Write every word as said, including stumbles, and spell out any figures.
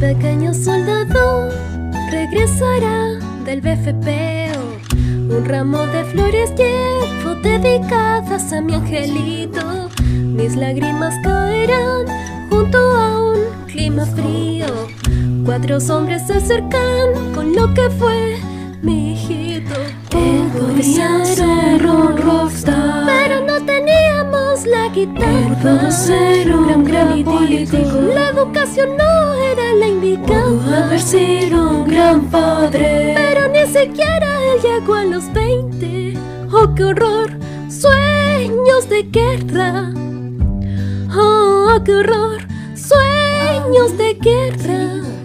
pequeño soldado regresará del B F P O. Un ramo de flores llevo dedicadas a mi angelito. Mis lágrimas caerán junto a un clima frío. Cuatro hombres se acercan con lo que fue mi hijito. Él podría ser un rockstar, pero no teníamos la guitarra. Pudo ser un gran político, la educación no era la indicada. Pudo haber sido un gran padre, pero ni siquiera él llegó a los veinte. ¡Oh, qué horror! Sueños de guerra. ¡Oh, qué horror! Sueños de guerra.